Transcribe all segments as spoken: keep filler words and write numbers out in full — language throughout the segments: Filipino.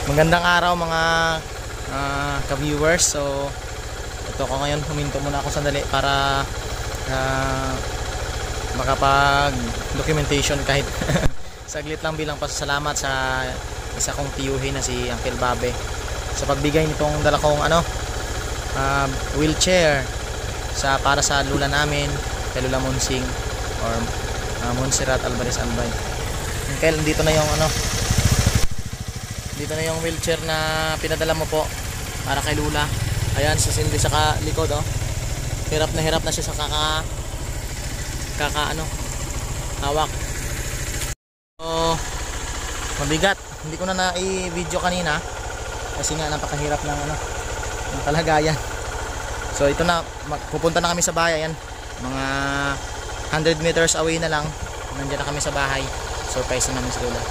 Magandang araw mga uh, ka-viewers. So ito ko ngayon, huminto muna ako sandali para uh, makapag documentation kahit saglit lang bilang pasasalamat sa isa kong tiyuhin na si Uncle Babe sa pagbigay nitong dala kong ano, uh, wheelchair sa para sa lula namin, kay Lula Monsing or uh, Montserrat Alvarez Albay. Uncle, dito na yung ano, dito na yung wheelchair na pinadala mo po para kay Lula. Ayan, sisindi sa likod, oh. Hirap na hirap na siya sa kaka kaka ano, hawak. So, mabigat. Hindi ko na na-i-video kanina kasi nga napakahirap ng ano, ng kalagayan. So ito na, pupunta na kami sa bahay. Ayan, mga one hundred meters away na lang, nandiyan na kami sa bahay. Surprise na namin si Lula.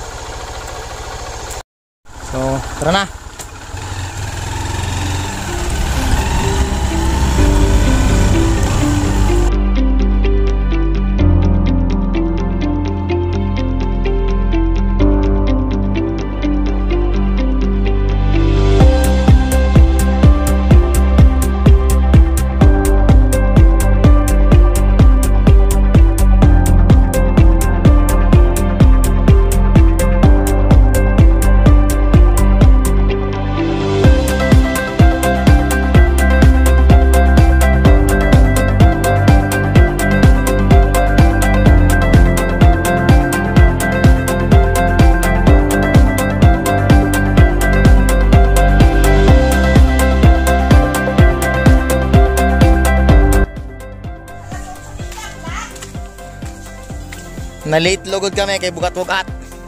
So, tara na. Na late lugod kami kay bugat-bugat.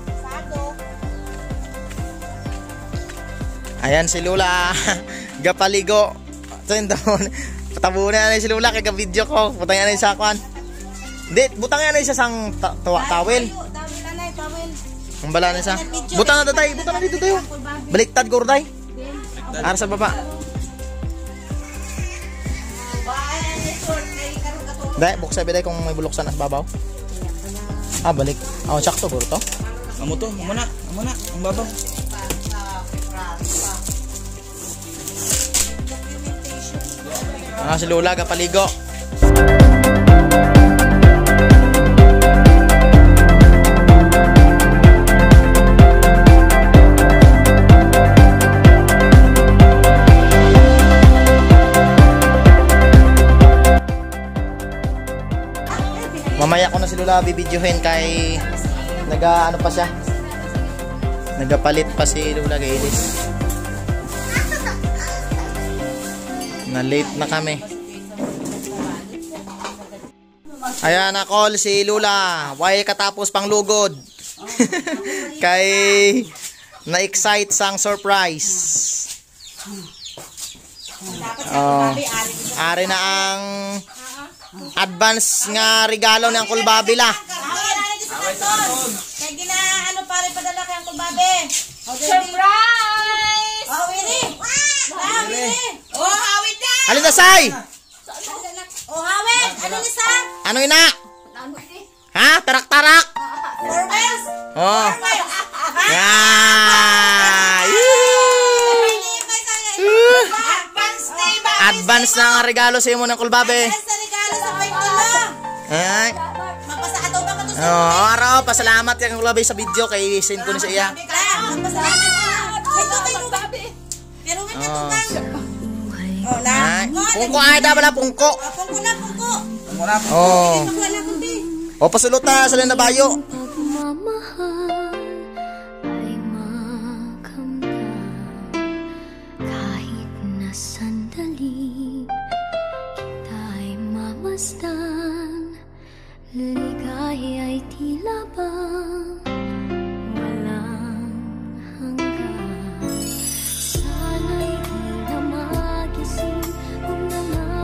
Ayan si Lula. Gapaligo. Patabunan na si Lula kay ka-video ko. Butang yan sa kwan. Hindi, butang yan sa sang ta tawel. Ang bala na sa. Butang na tatay, butang na dito tayo. Baliktad ko tay. Ara sa baba. Dai, buksa biday kung may buloksan sa babaw. Ah, balik. Ah, sakto guro to. Amo to, amo na, amo na, ang babaw. Ah, si Lula gapaligo. Mamaya ko na si Lula bibidyohin kay naga ano pa siya, nagapalit pa si Lula Gailis. Na late na kami. Ayan na call si Lula. Why katapos pang lugod. Kay na-excite sang surprise. Oh, ari na ang advance nga regalo ng Uncle Babe la. Kaya gina ano pare padala kay Uncle Babe. Surprise! Oh, Winnie. Ah, Winnie. Oh, hawit na. Alin na say? Oh, hawit. Ano ni sa? Ano ina? Ha? Tarak-tarak. Four miles. Oh. Four miles. Yeah. Advance na ang regalo sa imo ng Uncle Babe. Sa regalo sa birthday mo. Ay. Mapasaato ba ka to sa? Oh, araw pasalamat kay Uncle Babe sa video kay send ko ni sa iya. Mapasalamat ka. Ito kay Babe. Pero wait na tubang. Oh, na. Pungko ay da bala pungko. Pungko na, pungko. Amo na. Oh. Wala kundi. O pasulot na sa na bayo. Ligaya ay tila bang walang hanggan. Sana'y di na magising kung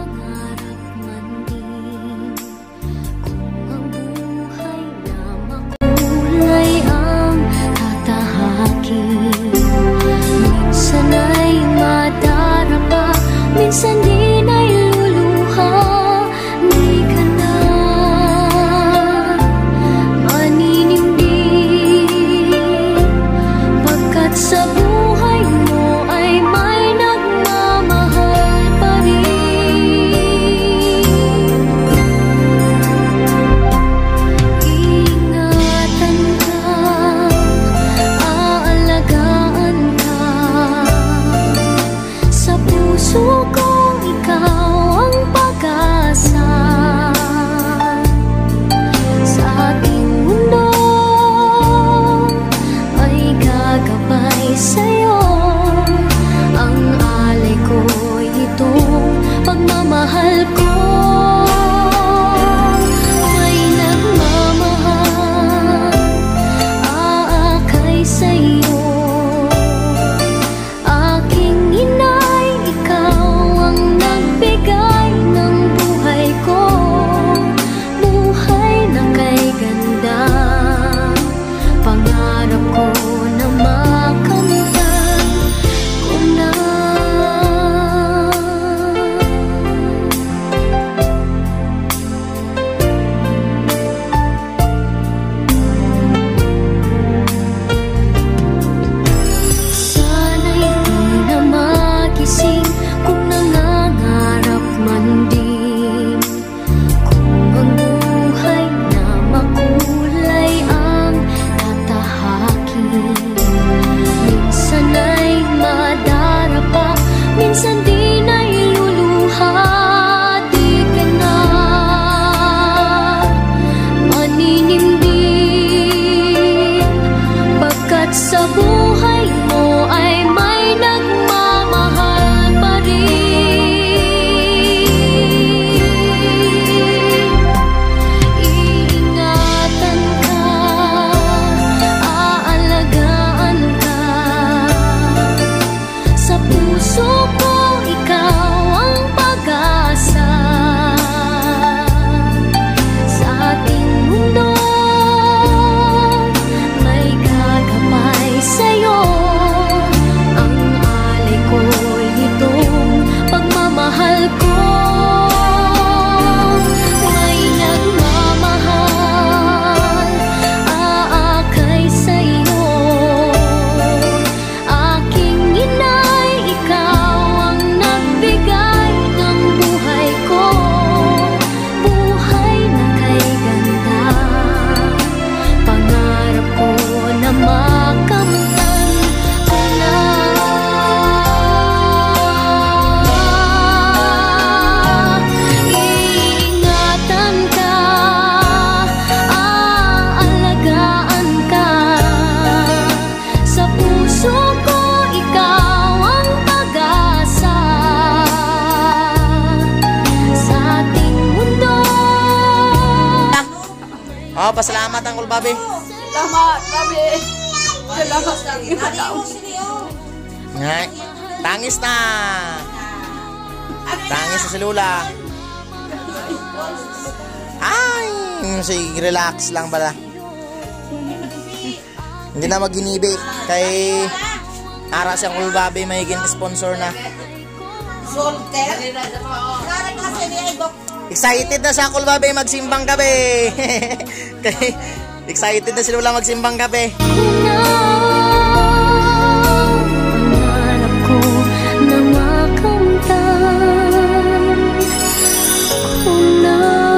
nangangarap man din. Kung ang buhay na buhay mo ay may nagmamahal pa rin. Iingatan ka, aalagaan ka. Sa puso ko ikaw ang pag-asa. Sa ating mundo may gagabay sa'yo. Ang alay ko'y itong pagmamahal ko. May nagmamahal, aakay sa'yo. Aking inay, ikaw ang nagbigay ng buhay ko. Buhay na kay ganda, pangarap ko na makamtan ko na. Iingatan ka, aalagaan ka. Sa puso ko ikaw ang pag-asa. Sa ating mundo Oh, pasalamat Uncle Bobby. Salamat, Bobby. Salamat sa ipataw. Ngay. Tangis na. Tangis na si Lula. Ay, sige, relax lang pala. Hindi na mag-inibi. Kay ara si Uncle Bobby may sponsor na. Solter. Karag kasi niya ibok. Excited na si Uncle Bobby magsimbang gabi. Kay excited na si Lula magsimbang gabi. pangarap ko na makamtan ko na.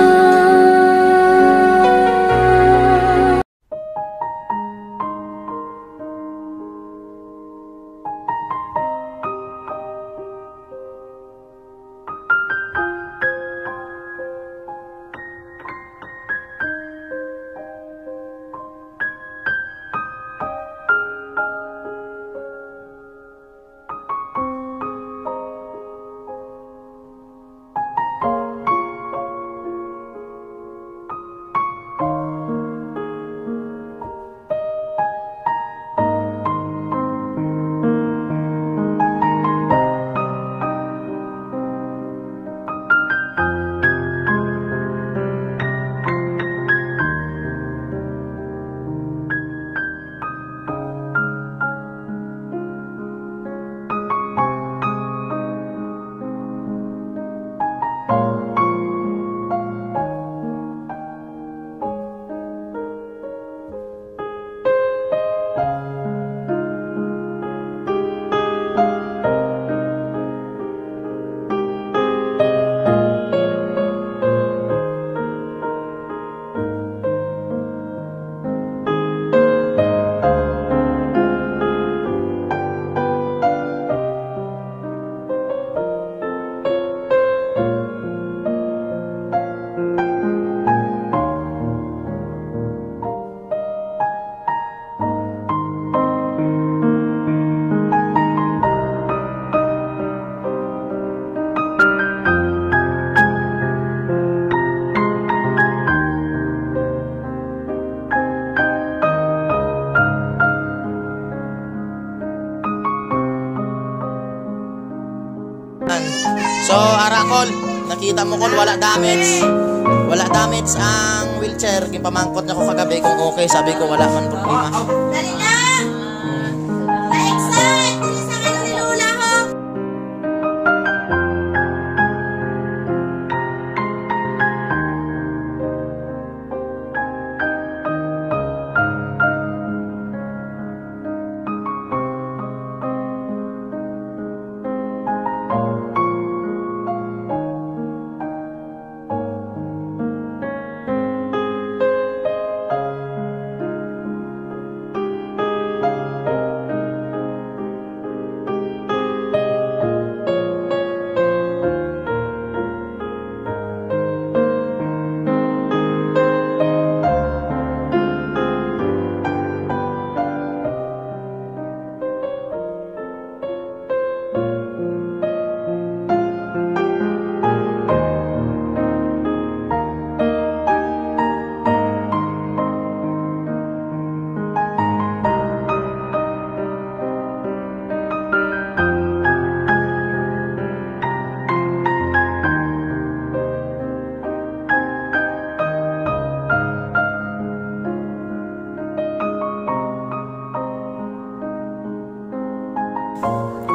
So, Arakol, nakita mo Kol, wala damage. Wala damage ang wheelchair. Pamangkot niya ko kagabi kung okay. Sabi ko wala man problema. Dali na! Na-excite! Bilis na kayo ni Lola, ho!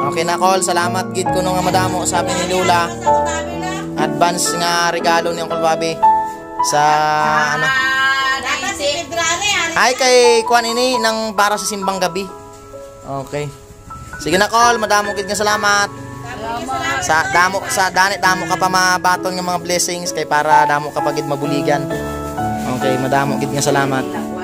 Okay na Col, salamat gid ko nung nga madamo sabi ni Lola. Advance nga regalo ni Uncle Bobby sa ano. Dapat si February. Ay kay kuan ini nang para sa simbang gabi. Okay. Sige na Col, madamo gid nga salamat. Sa damo sa dani damo ka pa mabaton nga mga blessings kay para damo ka pa gid mabuligan. Okay, madamo gid nga salamat.